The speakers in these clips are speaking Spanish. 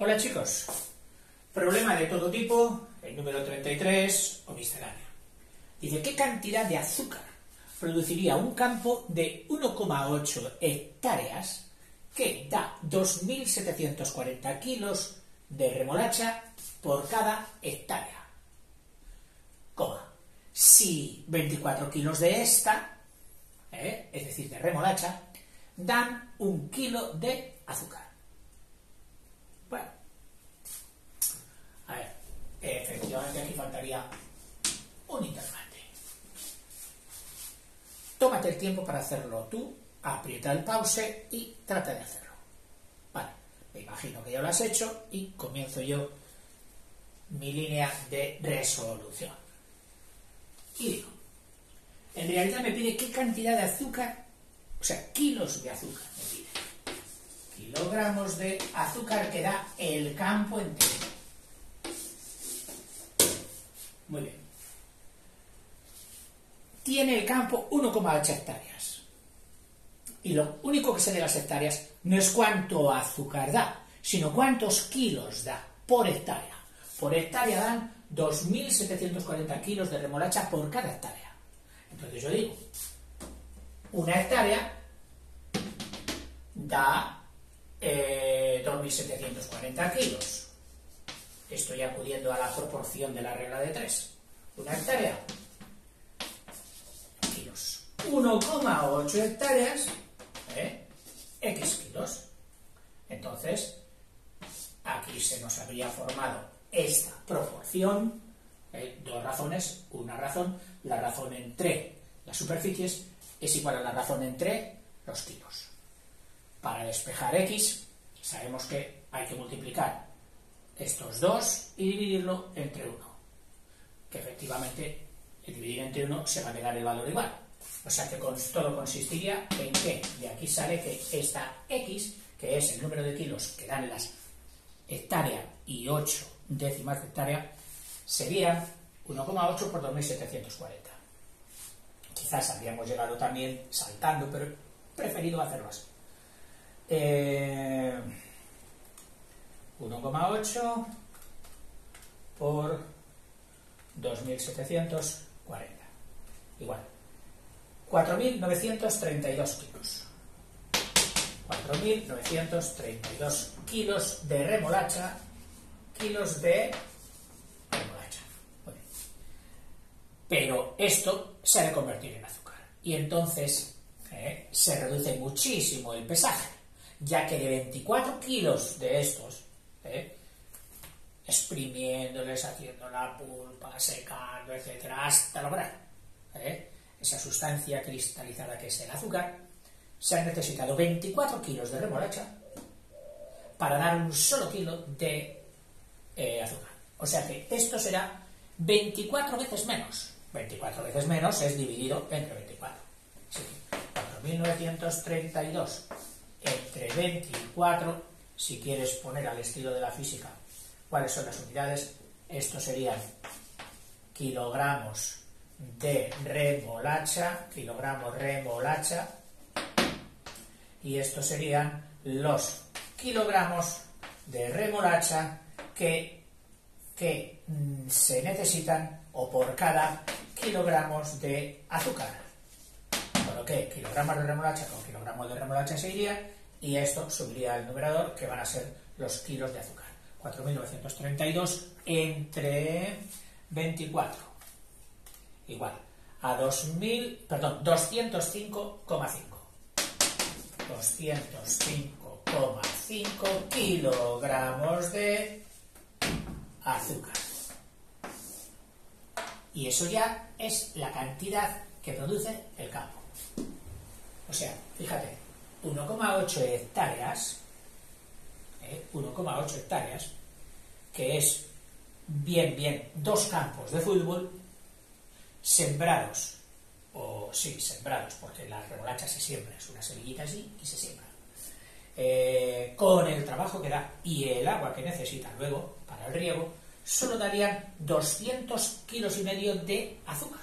Hola chicos, problema de todo tipo, el número 33 o miscelánea. Dice, ¿qué cantidad de azúcar produciría un campo de 1,8 hectáreas que da 2.740 kilos de remolacha por cada hectárea? Coma, si 24 kilos de esta, es decir, de remolacha, dan 1 kilo de azúcar. Bueno, a ver, efectivamente aquí faltaría un interrogante. Tómate el tiempo para hacerlo tú, aprieta el pause y trata de hacerlo. Vale, me imagino que ya lo has hecho y comienzo yo mi línea de resolución. Y digo, en realidad me pide qué cantidad de azúcar, o sea, kilos de azúcar me pide. Kilogramos de azúcar que da el campo entero. Muy bien. Tiene el campo 1,8 hectáreas. Y lo único que sé de las hectáreas no es cuánto azúcar da, sino cuántos kilos da por hectárea. Por hectárea dan 2.740 kilos de remolacha por cada hectárea. Entonces yo digo, una hectárea da 2.740 kilos. Estoy acudiendo a la proporción de la regla de 3. Una hectárea, kilos. 1,8 hectáreas, X kilos. Entonces, aquí se nos habría formado esta proporción, dos razones, una razón, la razón entre las superficies es igual a la razón entre los kilos. Para despejar X, sabemos que hay que multiplicar estos dos y dividirlo entre 1. Que efectivamente, el dividir entre 1 se va a quedar el valor igual. O sea que todo consistiría en que de aquí sale que esta X, que es el número de kilos que dan las hectárea y 8 décimas de hectárea, sería 1,8 por 2.740. Quizás habríamos llegado también saltando, pero he preferido hacerlo así. 1,8 por 2.740 igual 4.932 kilos. 4.932 kilos de remolacha. Bueno, pero esto se ha de convertir en azúcar y entonces se reduce muchísimo el pesaje, ya que de 24 kilos de estos, exprimiéndoles, haciendo la pulpa, secando, etcétera, hasta lograr esa sustancia cristalizada que es el azúcar, se han necesitado 24 kilos de remolacha para dar un solo kilo de azúcar. O sea que esto será 24 veces menos. 24 veces menos es dividido entre 24. Así que 4.932 entre 24, si quieres poner al estilo de la física cuáles son las unidades, esto serían kilogramos de remolacha, y estos serían los kilogramos de remolacha que se necesitan o por cada kilogramos de azúcar. Con lo que kilogramos de remolacha con kilogramos de remolacha se iría y esto subiría al numerador, que van a ser los kilos de azúcar. 4.932 entre 24 igual a 205,5 kilogramos de azúcar. Y eso ya es la cantidad que produce el campo. O sea, fíjate, 1,8 hectáreas, 1,8 hectáreas, que es bien 2 campos de fútbol sembrados, sembrados, porque la remolacha se siembra, es una semillita así y se siembra, con el trabajo que da y el agua que necesita luego para el riego, solo darían 200 kilos y medio de azúcar.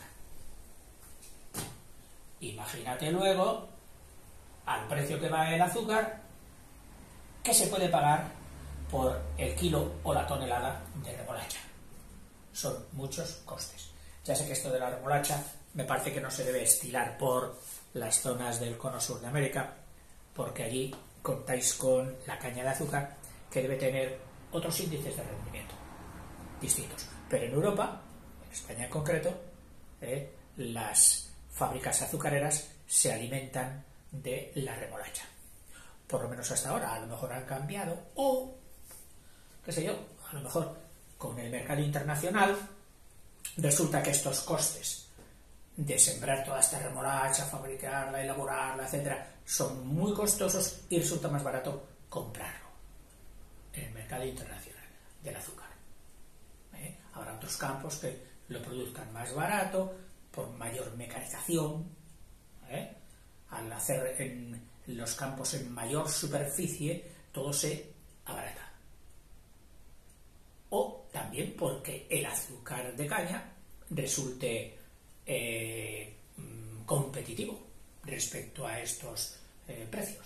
Imagínate luego, al precio que va el azúcar, ¿qué se puede pagar por el kilo o la tonelada de remolacha. Son muchos costes. Ya sé que esto de la remolacha me parece que no se debe estilar por las zonas del cono sur de América, porque allí contáis con la caña de azúcar, que debe tener otros índices de rendimiento distintos. Pero en Europa, en España en concreto, las fábricas azucareras se alimentan de la remolacha. Por lo menos hasta ahora. A lo mejor han cambiado, o qué sé yo, a lo mejor con el mercado internacional resulta que estos costes de sembrar toda esta remolacha, fabricarla, elaborarla, etcétera, son muy costosos y resulta más barato comprarlo en el mercado internacional del azúcar. Habrá otros campos que lo produzcan más barato, por mayor mecanización, al hacer en los campos en mayor superficie, todo se abarata. O también porque el azúcar de caña resulte competitivo respecto a estos precios.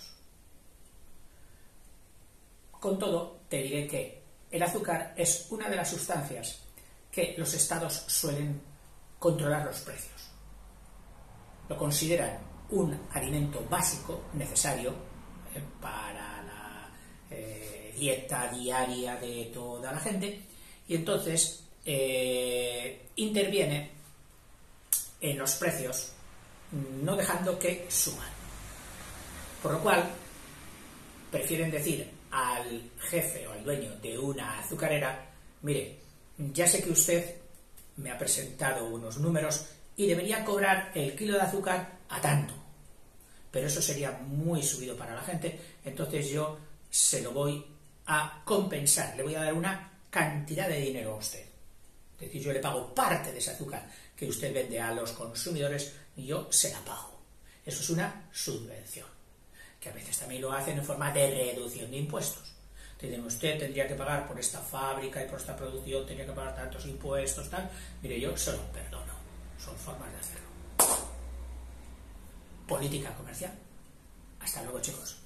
Con todo, te diré que el azúcar es una de las sustancias que los estados suelen controlar los precios. Lo consideran un alimento básico necesario para la dieta diaria de toda la gente, y entonces interviene en los precios, no dejando que suban. Por lo cual, prefieren decir al jefe o al dueño de una azucarera: mire, ya sé que usted me ha presentado unos números y debería cobrar el kilo de azúcar a tanto, pero eso sería muy subido para la gente, entonces yo se lo voy a compensar, le voy a dar una cantidad de dinero a usted. Es decir, yo le pago parte de ese azúcar que usted vende a los consumidores y yo se la pago. Eso es una subvención, que a veces también lo hacen en forma de reducción de impuestos. Dicen, usted tendría que pagar por esta fábrica y por esta producción, tendría que pagar tantos impuestos, tal. Mire, yo se lo perdono. Son formas de hacerlo. Política comercial. Hasta luego, chicos.